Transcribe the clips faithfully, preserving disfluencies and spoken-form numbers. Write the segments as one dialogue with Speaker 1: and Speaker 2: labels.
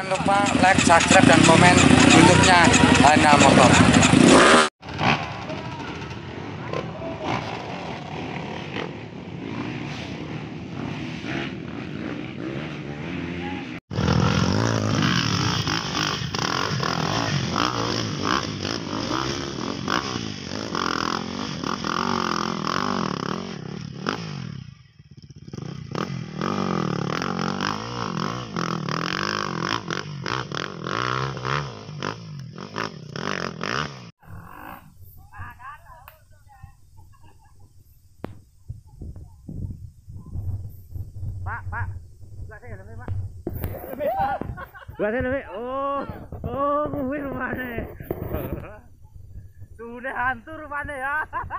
Speaker 1: lupa like, subscribe, dan komen YouTube-nya Hana Motor.
Speaker 2: Pak, Pak, sebelah saya lebih, Pak. Sebelah saya lebih. Oh, oh, kuwi rumahnya. Sudah hancur rumahnya ya.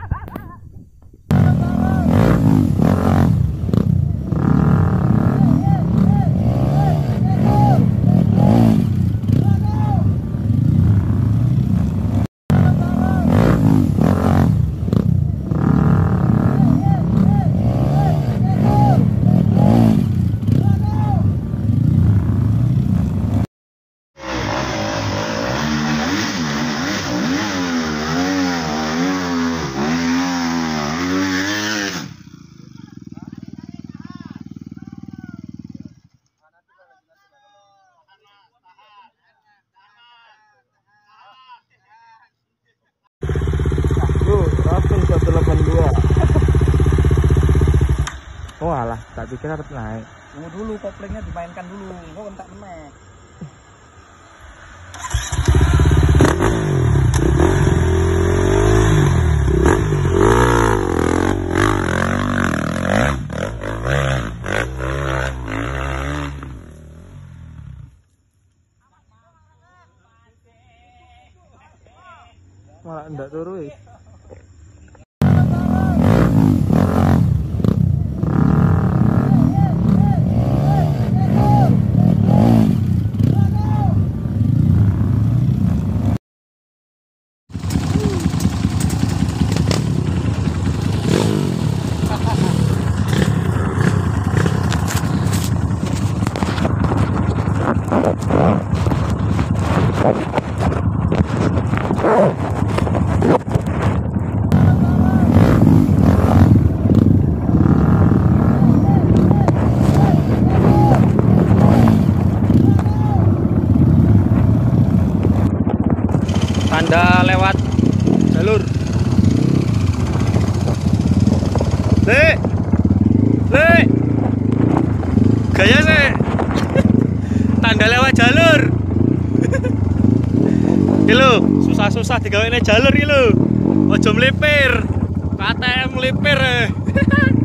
Speaker 3: Raven seratus delapan puluh dua. Oh alah, tak pikir harus naik.
Speaker 2: Tunggu dulu, koplingnya dimainkan dulu. Kok entak meneh.
Speaker 3: Malah ndak turu wis.
Speaker 2: Tanda lewat jalur. Le, le, gaya sih. Tanda lewat jalur. Ini susah-susah digawe jalur ini lo. Ojo melipir, K T M melipir.